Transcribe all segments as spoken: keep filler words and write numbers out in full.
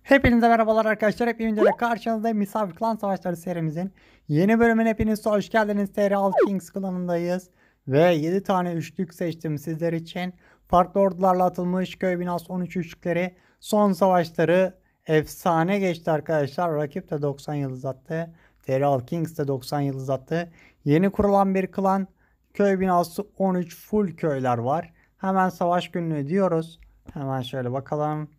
Hepinize merhabalar arkadaşlar. Hep videoda karşınızdayım. Misafir Klan Savaşları serimizin yeni bölümüne hepiniz hoş geldiniz. T R altı Kings klanındayız. Ve yedi tane üçlük seçtim sizler için. Farklı ordularla atılmış köy binası on üç üçlükleri. Son savaşları efsane geçti arkadaşlar. Rakip de doksan yıldız attı. T R altı Kings de doksan yıldız attı. Yeni kurulan bir klan. Köy binası on üç full köyler var. Hemen savaş günlüğü diyoruz. Hemen şöyle bakalım.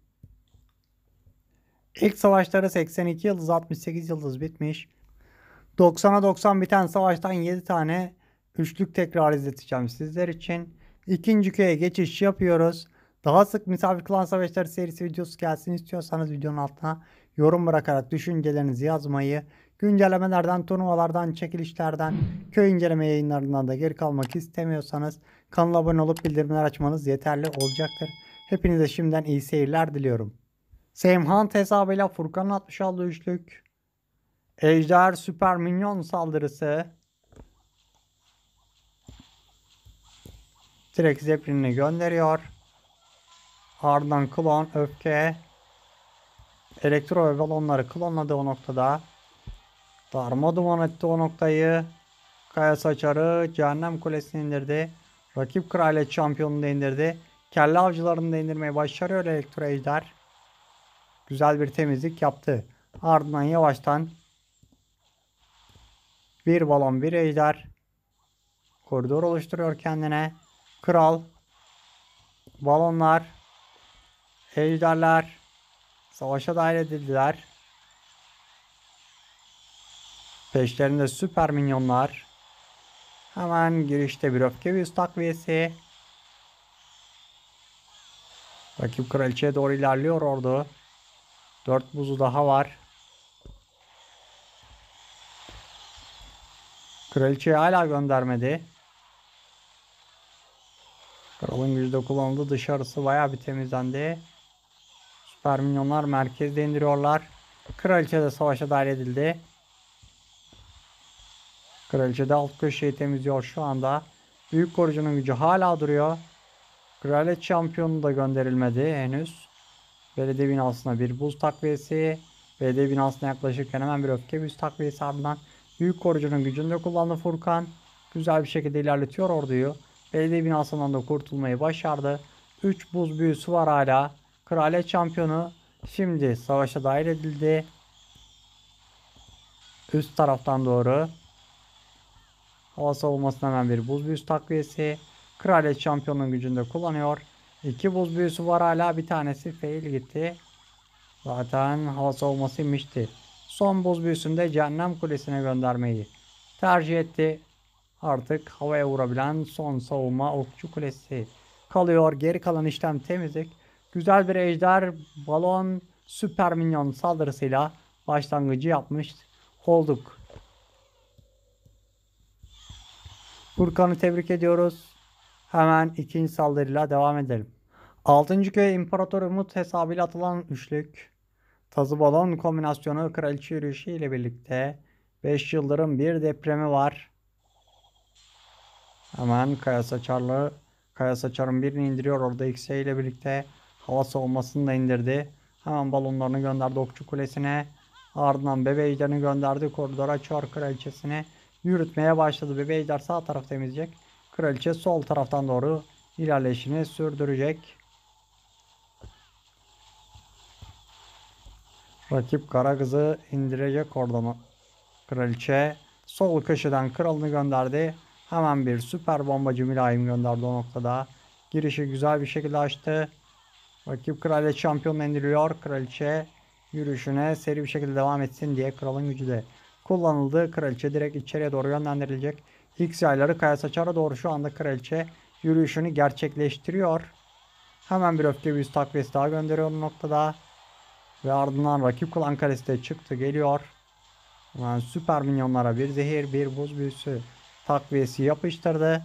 İlk savaşları seksen iki yıldız, altmış sekiz yıldız bitmiş. doksana doksan biten savaştan yedi tane üçlük tekrar izleteceğim sizler için. İkinci köye geçiş yapıyoruz. Daha sık misafir klan savaşları serisi videosu gelsin istiyorsanız videonun altına yorum bırakarak düşüncelerinizi yazmayı, güncellemelerden, turnuvalardan, çekilişlerden, köy inceleme yayınlarından da geri kalmak istemiyorsanız kanala abone olup bildirimler açmanız yeterli olacaktır. Hepinize şimdiden iyi seyirler diliyorum. Semhunt hesabıyla Furkan'ın atmış olduğu üçlük. Ejder Süper Minyon saldırısı. Direkt Zeppelin'i gönderiyor. Ardından klon, öfke. Elektro ve balonları klonladı o noktada. Darma duman etti o noktayı. Kaya saçarı Cehennem Kulesi'ni indirdi. Rakip kraliyet şampiyonunu da indirdi. Kelle avcılarını da indirmeyi başarıyor Elektro Ejder. Güzel bir temizlik yaptı. Ardından yavaştan bir balon bir ejder koridor oluşturuyor kendine. Kral, balonlar, ejderler savaşa dahil edildiler. Peşlerinde süper minyonlar. Hemen girişte bir öfke büyüsü takviyesi. Rakip kraliçeye doğru ilerliyor ordu. Dört buzu daha var. Kraliçeyi hala göndermedi. Kralın gücü de kullanıldı. Dışarısı bayağı bir temizlendi. Süper minyonlar merkezde indiriyorlar. Kraliçe de savaşa dahil edildi. Kraliçe de alt köşeyi temizliyor şu anda. Büyük korucunun gücü hala duruyor. Kraliyet şampiyonu da gönderilmedi henüz. Belediye binasına bir buz takviyesi. Belediye binasına yaklaşırken hemen bir öfke buz takviyesi ardından büyük korucunun gücünü de kullandı Furkan. Güzel bir şekilde ilerletiyor orduyu. Belediye binasından da kurtulmayı başardı. üç buz büyüsü var hala. Kraliyet şampiyonu şimdi savaşa dahil edildi. Üst taraftan doğru. Hava savunmasına hemen bir buz büyüsü takviyesi. Kraliyet şampiyonun gücünü de kullanıyor. İki buz büyüsü var hala. Bir tanesi fail gitti. Zaten hava savunması inmişti. Son buz büyüsünü de Cehennem Kulesi'ne göndermeyi tercih etti. Artık havaya vurabilen son savunma Okçu Kulesi kalıyor. Geri kalan işlem temizlik. Güzel bir ejder balon süper minyon saldırısıyla başlangıcı yapmış olduk. Furkan'ı tebrik ediyoruz. Hemen ikinci saldırıyla devam edelim. altıncı köye İmparator Umut hesabıyla atılan üçlük. Tazı balon kombinasyonu kraliçe yürüyüşü ile birlikte beş yıldırım bir depremi var. Hemen Kaya Saçarlı Kaya Saçar'ın birini indiriyor. Orada X ile birlikte hava savunmasını da indirdi. Hemen balonlarını gönderdi Okçu Kulesi'ne. Ardından Bebe Ejder'ini gönderdi. Koridor açıyor kraliçesini. Yürütmeye başladı. Bebe Ejder sağ taraf temizleyecek. Kraliçe sol taraftan doğru ilerleyişini sürdürecek. Rakip kara kızı indirecek oradan. Kraliçe sol köşeden kralını gönderdi. Hemen bir süper bombacı mülayim gönderdi o noktada. Girişi güzel bir şekilde açtı. Rakip kraliyet şampiyonunu indiriyor. Kraliçe yürüyüşüne seri bir şekilde devam etsin diye kralın gücü de kullanıldı. Kraliçe direkt içeriye doğru yönlendirilecek. X yayları Kaya Saçar'a doğru şu anda kraliçe yürüyüşünü gerçekleştiriyor. Hemen bir öfke büyüsü takviyesi daha gönderiyor o noktada. Ve ardından rakip klan kalesi de çıktı geliyor. Yani süper minyonlara bir zehir bir buz büyüsü takviyesi yapıştırdı.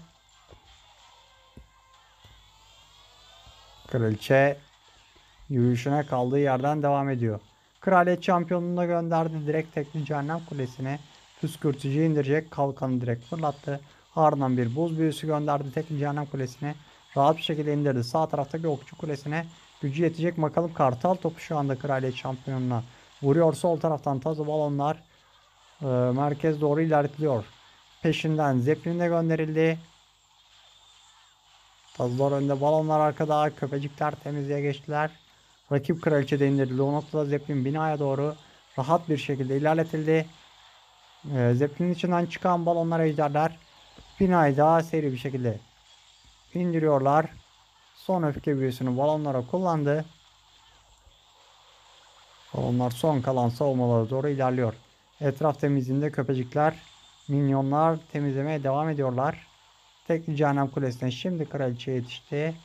Kraliçe yürüyüşüne kaldığı yerden devam ediyor. Kraliyet şampiyonunu da gönderdi. Direkt tekli Cehennem Kulesi'ne püskürtücü indirecek. Kalkanı direkt fırlattı. Ardından bir buz büyüsü gönderdi tekli Cehennem Kulesi'ne. Rahat bir şekilde indirdi. Sağ taraftaki Okçu Kulesi'ne gücü yetecek bakalım. Kartal topu şu anda kraliyet şampiyonuna vuruyor. Sol taraftan tazı balonlar e, merkez doğru ilerliyor. Peşinden Zeppelin de gönderildi. Tazılar önde, balonlar arkada. Köpecikler temizliğe geçtiler. Rakip kraliçe de indirildi. O noktada Zeppelin binaya doğru rahat bir şekilde ilerletildi. E, Zeppelin'in içinden çıkan balonlar, ejderler binayı daha seri bir şekilde indiriyorlar. Son öfke büyüsünü balonlara kullandı. Balonlar son kalan savunmalara doğru ilerliyor. Etraf temizliğinde köpecikler, minyonlar temizlemeye devam ediyorlar. Tekli Cehennem Kulesi'ne şimdi kraliçe yetişti.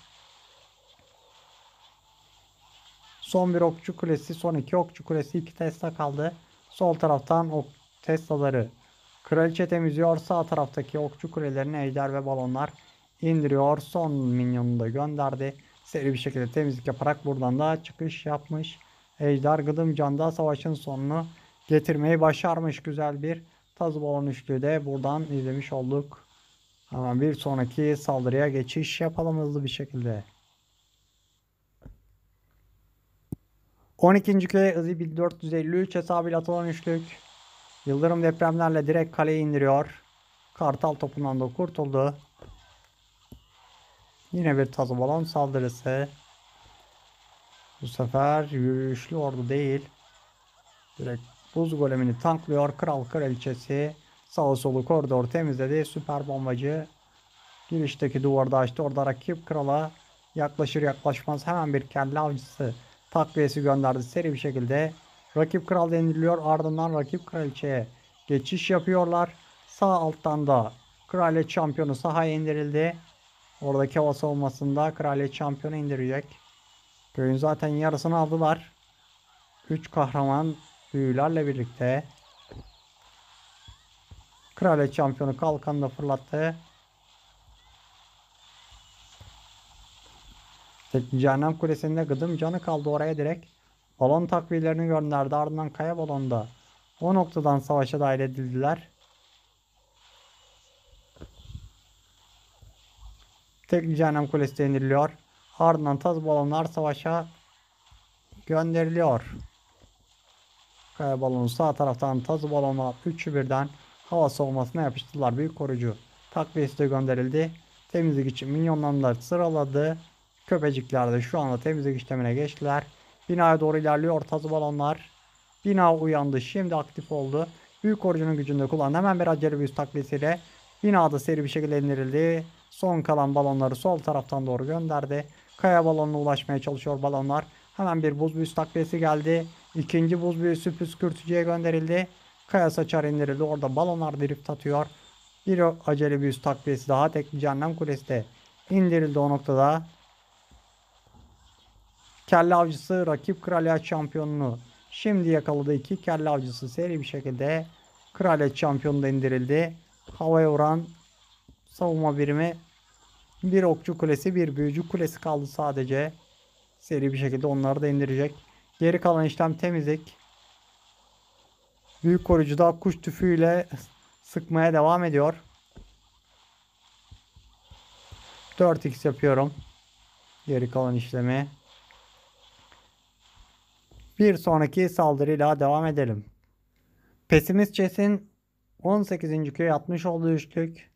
Son bir okçu kulesi, son iki okçu kulesi, iki Tesla kaldı. Sol taraftan ok Tesla'ları kraliçe temizliyor. Sağ taraftaki okçu kulelerini ejder ve balonlar indiriyor. Son minyonu da gönderdi. Seri bir şekilde temizlik yaparak buradan da çıkış yapmış. Ejder Gıdımcan'da savaşın sonunu getirmeyi başarmış. Güzel bir tazı balon üçlüğü de buradan izlemiş olduk. Hemen bir sonraki saldırıya geçiş yapalım hızlı bir şekilde. on ikinci köye Izi bin dört yüz elli üç hesabıyla atılan üçlük. Yıldırım depremlerle direkt kaleye indiriyor. Kartal topundan da kurtuldu. Yine bir tazı balon saldırısı. Bu sefer yürüyüşlü ordu değil. Direkt buz golemini tanklıyor. Kral kraliçesi sağı solu koridor temizledi. Süper bombacı girişteki duvarda açtı. Orada rakip krala yaklaşır yaklaşmaz hemen bir kelle avcısı takviyesi gönderdi. Seri bir şekilde rakip kral indiriliyor. Ardından rakip kraliçeye geçiş yapıyorlar. Sağ alttan da kraliyet şampiyonu sahaya indirildi. Oradaki hava savunmasında kraliyet şampiyonu indirecek. Köyün zaten yarısını aldılar. üç kahraman büyülerle birlikte. Kraliyet şampiyonu kalkanını da fırlattı. Cehennem Kulesi'nde gıdım canı kaldı, oraya direkt balon takviyelerini gönderdi. Ardından kaya balonda o noktadan savaşa dahil edildiler. Tek Cehennem Kulesi de indiriliyor. Ardından taz balonlar savaşa gönderiliyor. Kaya balonu sağ taraftan taz balonlar üçü birden hava savunmasına yapıştılar. Büyük koruyucu takviyesi de gönderildi. Temizlik için minyonlar sıraladı. Köpecikler de şu anda temizlik işlemine geçtiler. Binaya doğru ilerliyor tazı balonlar. Bina uyandı. Şimdi aktif oldu. Büyük koruyucunun gücünü de kullandı. Hemen bir acele büyüsü takviyesiyle binada seri bir şekilde indirildi. Son kalan balonları sol taraftan doğru gönderdi. Kaya balonuna ulaşmaya çalışıyor balonlar. Hemen bir buz büyüsü takviyesi geldi. İkinci buz büyüsü püskürtücüye gönderildi. Kaya saçar indirildi. Orada balonlar drift atıyor. Bir acele büyüsü takviyesi daha tekli Cehennem Kulesi de indirildi o noktada. Kelle avcısı rakip kraliyet şampiyonunu şimdi yakaladı. İki kelle avcısı seri bir şekilde kraliyet şampiyonu da indirildi. Havaya vuran savunma birimi, bir okçu kulesi bir büyücü kulesi kaldı sadece. Seri bir şekilde onları da indirecek. Geri kalan işlem temizlik. Büyük koruyucu da kuş tüfeğiyle sıkmaya devam ediyor. dört x yapıyorum. Geri kalan işlemi. Bir sonraki saldırıyla devam edelim. Pesimist Chess'in on sekizinci köye atmış olduğu üçlük.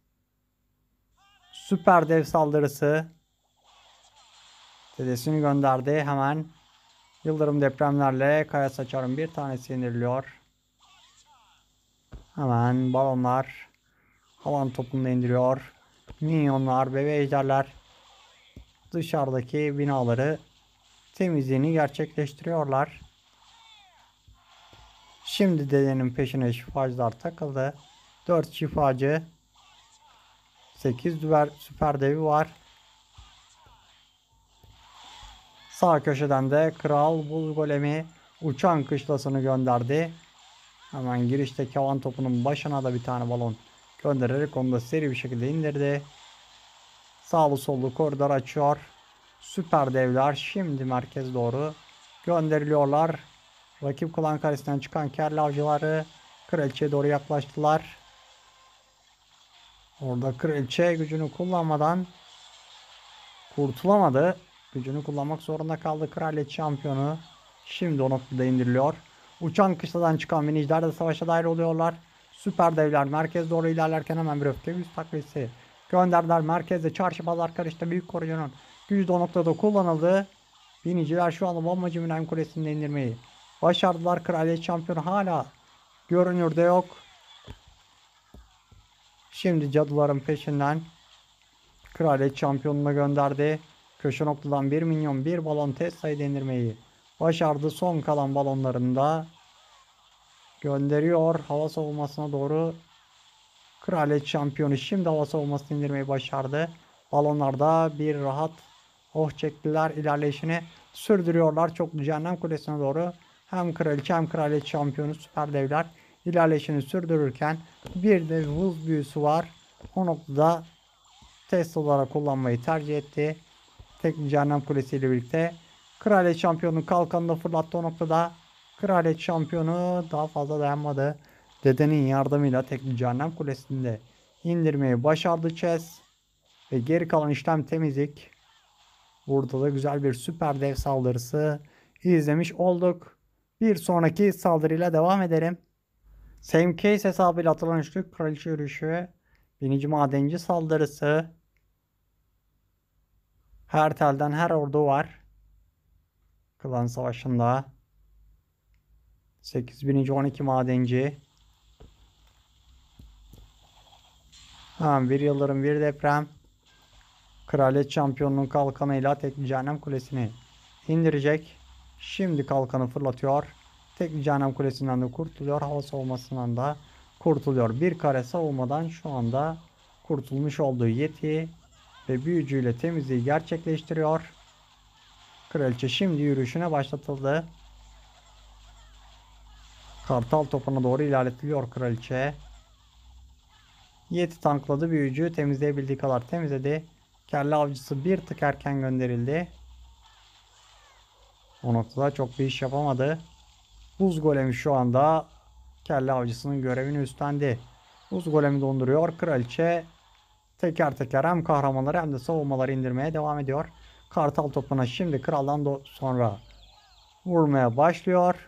Süper dev saldırısı. Dedesini gönderdi. Hemen yıldırım depremlerle kaya saçarın bir tanesi indiriliyor. Hemen balonlar havan topunu indiriyor. Minyonlar, bebe ejderler dışarıdaki binaları temizliğini gerçekleştiriyorlar. Şimdi dedenin peşine şifacılar takıldı. dört şifacı, sekiz düver süper devi var. Sağ köşeden de kral buz golemi uçan kışlasını gönderdi. Hemen girişteki havan topunun başına da bir tane balon göndererek onu da seri bir şekilde indirdi. Sağlı sollu koridor açıyor. Süper devler şimdi merkez doğru gönderiliyorlar. Rakip klan karesinden çıkan kelle avcıları kraliçeye doğru yaklaştılar. Orada kraliçe gücünü kullanmadan kurtulamadı. gücünü kullanmak zorunda kaldı. Kraliyet şampiyonu şimdi o noktada indiriliyor. Uçan kışladan çıkan biniciler de savaşa dahil oluyorlar. Süper devler merkez doğru ilerlerken hemen bir öfke güç takviyesi gönderdiler. Merkezde çarşı pazar karıştı. Büyük koruyucunun gücü de o noktada kullanıldı. Biniciler şu anda bombacı Mülayim Kulesi'nde indirmeyi başardılar. Kraliyet şampiyonu hala görünürde yok. Şimdi cadıların peşinden Kraliyet şampiyonuna gönderdi. Köşe noktadan bir minyon bir balon test sayıda indirmeyi başardı. Son kalan balonlarını da gönderiyor. Hava savunmasına doğru Kraliyet şampiyonu şimdi hava savunmasını indirmeyi başardı. Balonlarda bir rahat oh çektiler. İlerleyişini sürdürüyorlar. Çoklu Cehennem Kulesi'ne doğru hem kraliçe hem kraliyet şampiyonu süper devler ilerleyişini sürdürürken bir de hız büyüsü var. O noktada test olarak kullanmayı tercih etti. Tekli Cehennem Kulesi ile birlikte kraliyet şampiyonu kalkanını da fırlattı o noktada. Kraliyet şampiyonu daha fazla dayanmadı. Dedenin yardımıyla Tekli Cehennem Kulesi'nde indirmeyi başardı Chess. Ve geri kalan işlem temizlik. Burada da güzel bir süper dev saldırısı izlemiş olduk. Bir sonraki saldırıyla devam edelim. Same Case hesabıyla atılan üçlük kraliçe yürüyüşü. Binici madenci saldırısı. Her telden her ordu var. Klan savaşında. sekiz binici on iki madenci. Hemen bir yıldırım bir deprem. Kraliyet şampiyonunun kalkanıyla Tekli Cehennem Kulesi'ni indirecek. Şimdi kalkanı fırlatıyor. Tekli Cehennem Kulesi'nden de kurtuluyor. Hava savunmasından da kurtuluyor. Bir kare savunmadan şu anda kurtulmuş olduğu Yeti ve büyücüyle temizliği gerçekleştiriyor. Kraliçe şimdi yürüyüşüne başlatıldı. Kartal topuna doğru ilerletiliyor kraliçe. Yeti tankladı. Büyücü temizleyebildiği kadar temizledi. Kelle avcısı bir tık erken gönderildi. O noktada çok bir iş yapamadı. Buz golemi şu anda kelle avcısının görevini üstlendi. Buz golemi donduruyor. Kraliçe teker teker hem kahramanları hem de savunmaları indirmeye devam ediyor. Kartal topuna şimdi kraldan sonra vurmaya başlıyor.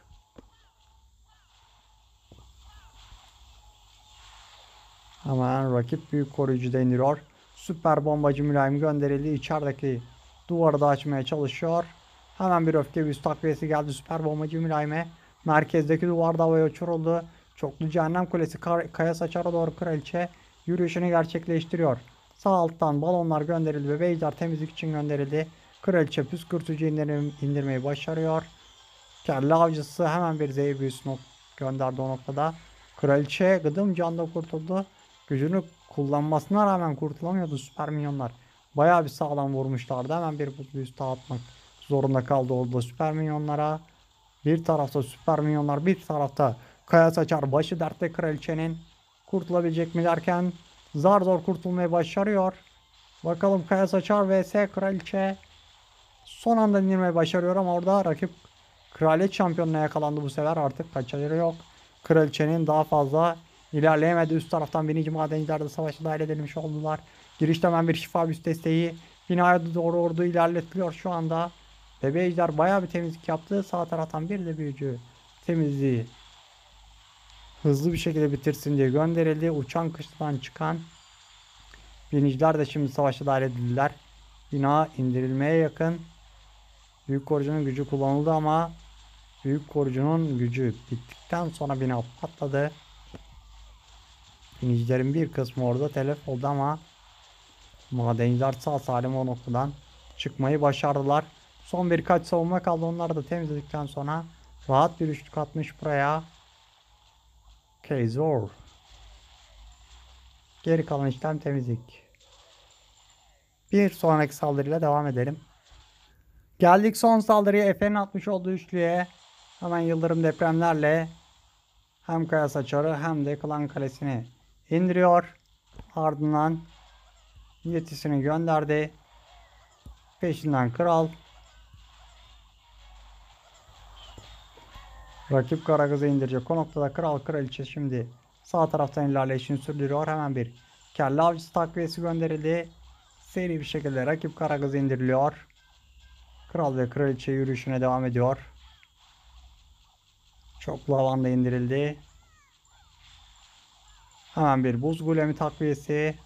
Hemen rakip büyük koruyucu da indiriyor. Süper bombacı Mülayim gönderildi. İçerideki duvarı da açmaya çalışıyor. Hemen bir öfke büyüsü takviyesi geldi süper bombacı Mülayim'e. Merkezdeki duvar da havaya uçuruldu. Çoklu Cehennem Kulesi kaya saçara doğru kraliçe yürüyüşünü gerçekleştiriyor. Sağ alttan balonlar gönderildi ve beyzler temizlik için gönderildi. Kraliçe püskürtücü indirim, indirmeyi başarıyor. Kelle avcısı hemen bir zehir büyüsünü gönderdi o noktada. Kraliçe gıdım canda kurtuldu. Gücünü kullanmasına rağmen kurtulamıyordu süper minyonlar. Bayağı bir sağlam vurmuşlardı. Hemen bir buz büyüsü dağıtmak zorunda kaldı orada süper minyonlara. Bir tarafta süper minyonlar, bir tarafta kaya saçar. Başı dertte kraliçenin. Kurtulabilecek mi derken zar zor kurtulmayı başarıyor. Bakalım kaya saçar vs kraliçe. Son anda indirmeyi başarıyor ama orada rakip kraliyet şampiyonuna yakalandı bu sefer. Artık kaçarı yok. Kraliçenin daha fazla ilerleyemedi. Üst taraftan binici madenciler de savaşa dahil edilmiş oldular. Girişte hemen bir şifa büyüsü desteği. Binaya doğru ordu ilerletiliyor şu anda. Bebe ejder bayağı bir temizlik yaptı. Sağ taraftan bir de büyücü temizliği hızlı bir şekilde bitirsin diye gönderildi. Uçan kışladan çıkan biniciler de şimdi savaşa dahil edildiler. Bina indirilmeye yakın. Büyük korucunun gücü kullanıldı ama büyük korucunun gücü bittikten sonra bina patladı. Binicilerin bir kısmı orada telef oldu ama madenciler sağ salim o noktadan çıkmayı başardılar. Son birkaç savunma kaldı. Onları da temizledikten sonra rahat bir üçlük atmış buraya. Kezor. Geri kalan işlem temizlik. Bir sonraki saldırıyla devam edelim. Geldik son saldırıya. Efe'nin atmış olduğu üçlüye. Hemen yıldırım depremlerle hem kaya saçarı hem de klan kalesini indiriyor. Ardından yetisini gönderdi. Peşinden kral. Rakip Karagöz'ü indirecek. O noktada kral kraliçe şimdi sağ taraftan ilerleyişini sürdürüyor. Hemen bir kelle avcısı takviyesi gönderildi. Seri bir şekilde rakip Karagöz'ü indiriliyor. Kral ve kraliçe yürüyüşüne devam ediyor. Çok lavanda indirildi. Hemen bir buz golemi takviyesi.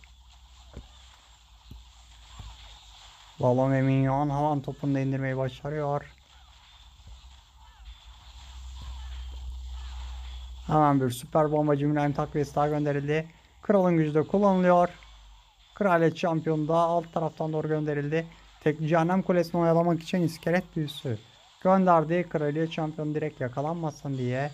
Balon ve minyon havan topunu da indirmeyi başarıyor. Hemen bir süper bombacı mülayim takviyesi daha gönderildi. Kralın gücü de kullanılıyor. Kraliyet şampiyonu da alt taraftan doğru gönderildi. Tek cehennem kulesini oyalamak için iskelet büyüsü gönderdi. Kraliyet şampiyonu direkt yakalanmasın diye.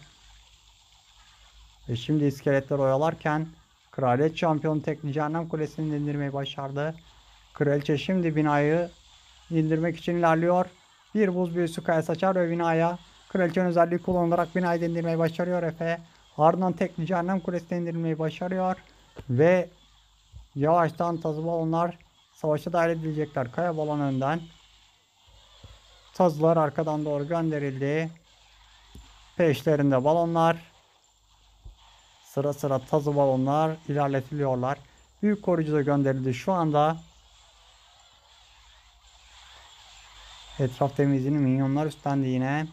Ve şimdi iskeletler oyalarken Kraliyet şampiyonu tek cehennem kulesini indirmeyi başardı. Kraliçe şimdi binayı indirmek için ilerliyor. Bir buz büyüsü kaya saçar ve binaya kraliçenin özelliği kullanılarak binayı indirmeyi başarıyor Efe. Ardından tek cehennem kulesini indirmeyi başarıyor. Ve yavaştan tazı balonlar savaşa dahil edilecekler. Kaya balon önden. Tazılar arkadan doğru gönderildi. Peşlerinde balonlar. Sıra sıra tazı balonlar ilerletiliyorlar. Büyük koruyucu da gönderildi şu anda. Etraf temizliğini minyonlar üstlendi yine.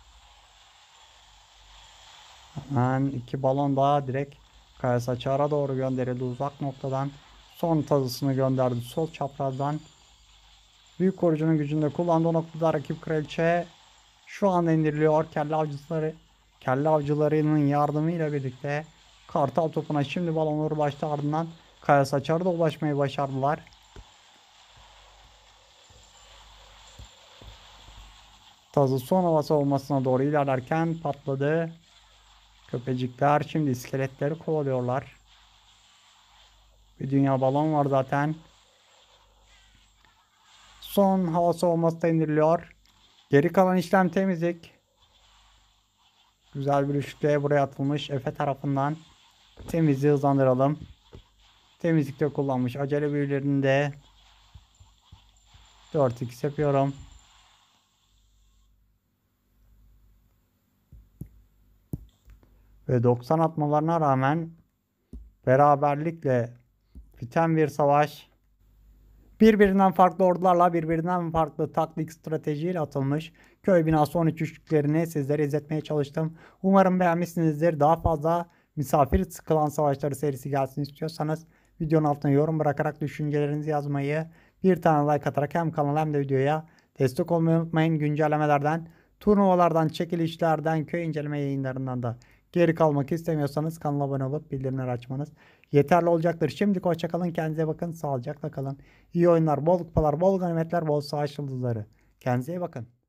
Hemen iki balon daha direkt kaya saçara doğru gönderildi uzak noktadan. Son tazısını gönderdi sol çaprazdan. Büyük korucunun gücünde kullandığı noktada rakip kraliçe şu anda indiriliyor. Kelle avcıları, kelle avcılarının yardımıyla birlikte kartal topuna şimdi balonlar ulaştı, ardından kaya saçara da ulaşmayı başardılar. Tazı son hava savunmasına doğru ilerlerken patladı. Köpecikler şimdi iskeletleri kovalıyorlar. Bir dünya balon var zaten. Son hava savunması da indiriliyor. Geri kalan işlem temizlik. Güzel bir üçlüğe buraya atılmış Efe tarafından. Temizliği hızlandıralım. Temizlikte kullanmış. Acele büyülerinde dört x yapıyorum. Ve doksan atmalarına rağmen beraberlikle biten bir savaş. Birbirinden farklı ordularla birbirinden farklı taktik stratejiyle atılmış köy binası on üç üçlüklerini sizlere izletmeye çalıştım. Umarım beğenmişsinizdir. Daha fazla misafir sıkılan savaşları serisi gelsin istiyorsanız videonun altına yorum bırakarak düşüncelerinizi yazmayı, bir tane like atarak hem kanala hem de videoya destek olmayı unutmayın. Güncellemelerden, turnuvalardan, çekilişlerden, köy inceleme yayınlarından da geri kalmak istemiyorsanız kanala abone olup bildirimleri açmanız yeterli olacaktır. Şimdilik hoşçakalın, kendinize bakın, sağlıcakla kalın. İyi oyunlar, bol kupalar, bol ganimetler, bol savaş yıldızları. Kendinize iyi bakın.